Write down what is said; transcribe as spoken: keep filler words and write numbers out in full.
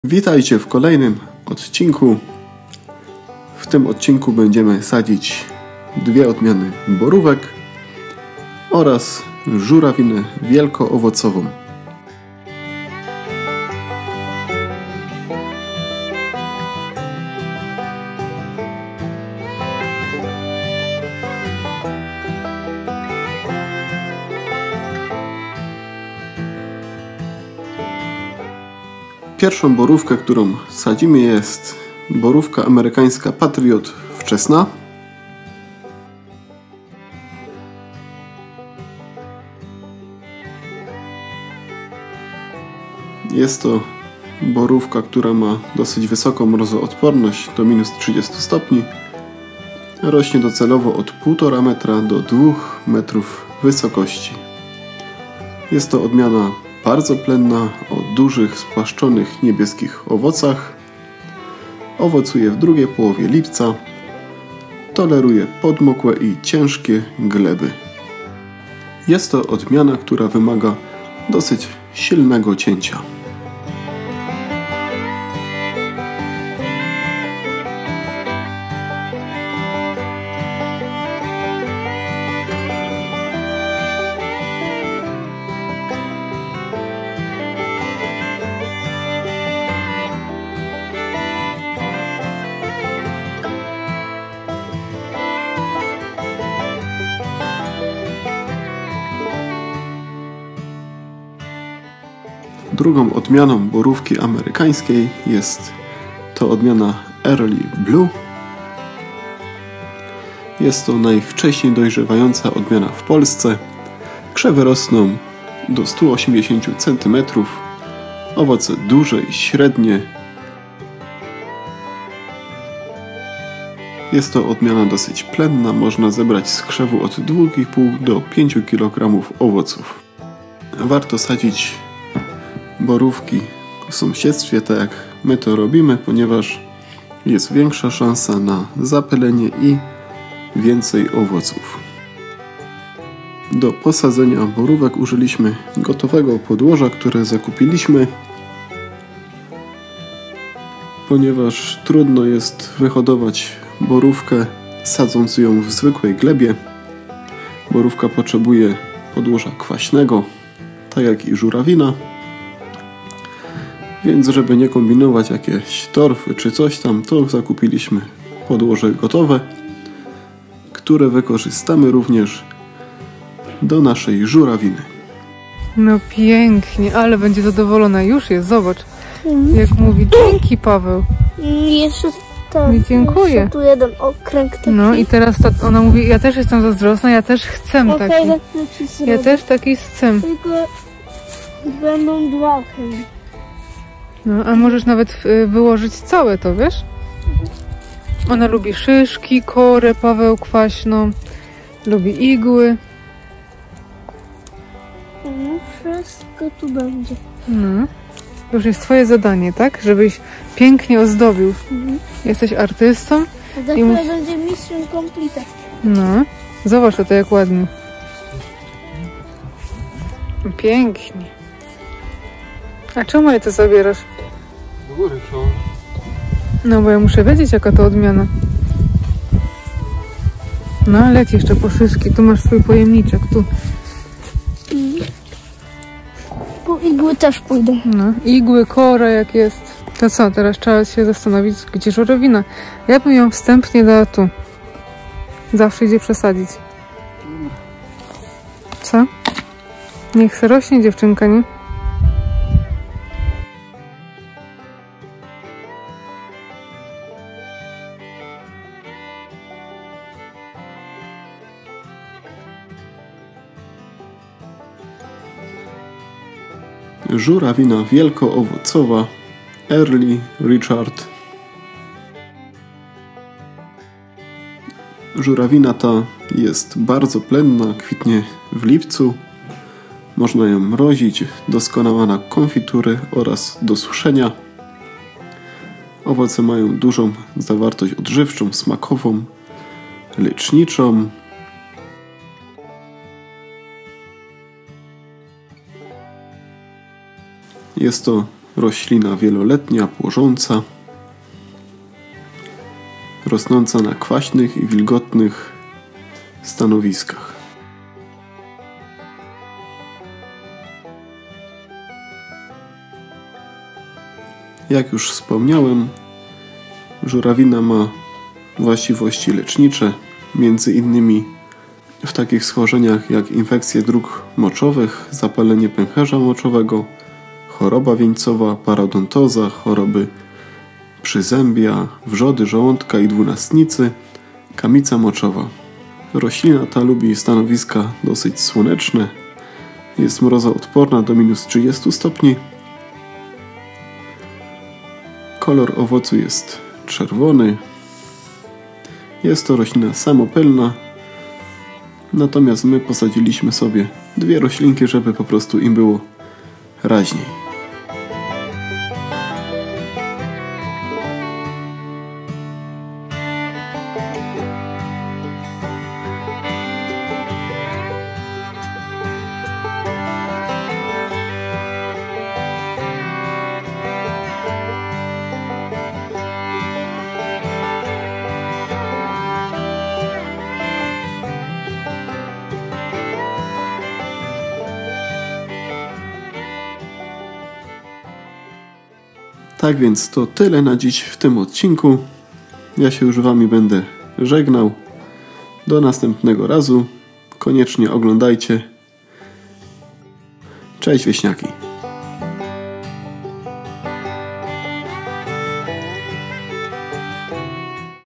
Witajcie w kolejnym odcinku. W tym odcinku będziemy sadzić dwie odmiany borówek oraz żurawinę wielkoowocową. Pierwszą borówkę, którą sadzimy, jest borówka amerykańska Patriot wczesna. Jest to borówka, która ma dosyć wysoką mrozoodporność do minus trzydziestu stopni. Rośnie docelowo od półtora metra do dwóch metrów wysokości. Jest to odmiana bardzo plenna, o dużych, spłaszczonych niebieskich owocach. Owocuje w drugiej połowie lipca. Toleruje podmokłe i ciężkie gleby. Jest to odmiana, która wymaga dosyć silnego cięcia. Drugą odmianą borówki amerykańskiej jest to odmiana Early Blue. Jest to najwcześniej dojrzewająca odmiana w Polsce. Krzewy rosną do stu osiemdziesięciu centymetrów. Owoce duże i średnie. Jest to odmiana dosyć plenna. Można zebrać z krzewu od dwóch i pół do pięciu kilogramów owoców. Warto sadzić borówki w sąsiedztwie, tak jak my to robimy, ponieważ jest większa szansa na zapylenie i więcej owoców. Do posadzenia borówek użyliśmy gotowego podłoża, które zakupiliśmy, ponieważ trudno jest wyhodować borówkę sadząc ją w zwykłej glebie. Borówka potrzebuje podłoża kwaśnego, tak jak i żurawina. Więc żeby nie kombinować jakieś torfy czy coś tam, to zakupiliśmy podłoże gotowe, które wykorzystamy również do naszej żurawiny. No pięknie, ale będzie zadowolona. Już jest, zobacz. Mm. Jak mówi, dzięki Paweł. Jeszcze tak, I dziękuję. Jeszcze tu jeden okręg taki. No i teraz ta, ona mówi, ja też jestem zazdrosna, ja też chcę okay, taki. Tak Ja też taki chcę. Tylko będą dwa okręgi. No, a możesz nawet y, wyłożyć całe to, wiesz? Ona lubi szyszki, korę, Paweł kwaśną, lubi igły. No, wszystko tu będzie. No, to już jest twoje zadanie, tak? Żebyś pięknie ozdobił. Mhm. Jesteś artystą. A za chwilę będzie mistrzem komplita. No, zobacz to jak ładnie. Pięknie. A czemu je to zabierasz? Do góry trzeba. No bo ja muszę wiedzieć, jaka to odmiana. No leć jeszcze po szyszki, tu masz swój pojemniczek, tu. Mm. Po igły też pójdą. No, igły, kora jak jest. To co, teraz trzeba się zastanowić, gdzie żurawina. Ja bym ją wstępnie dała tu. Zawsze idzie przesadzić. Co? Niech se rośnie dziewczynka, nie? Żurawina wielkoowocowa Early Richard. Żurawina ta jest bardzo plenna, kwitnie w lipcu. Można ją mrozić, doskonała na konfitury oraz do suszenia. Owoce mają dużą zawartość odżywczą, smakową, leczniczą. Jest to roślina wieloletnia, płożąca, rosnąca na kwaśnych i wilgotnych stanowiskach. Jak już wspomniałem, żurawina ma właściwości lecznicze, między innymi w takich schorzeniach jak infekcje dróg moczowych, zapalenie pęcherza moczowego, choroba wieńcowa, parodontoza, choroby przyzębia, wrzody żołądka i dwunastnicy, kamica moczowa. Roślina ta lubi stanowiska dosyć słoneczne, jest mrozoodporna do minus trzydziestu stopni. Kolor owocu jest czerwony. Jest to roślina samopylna, natomiast my posadziliśmy sobie dwie roślinki, żeby po prostu im było raźniej. Tak więc to tyle na dziś w tym odcinku. Ja się już wami będę żegnał. Do następnego razu. Koniecznie oglądajcie. Cześć wieśniaki.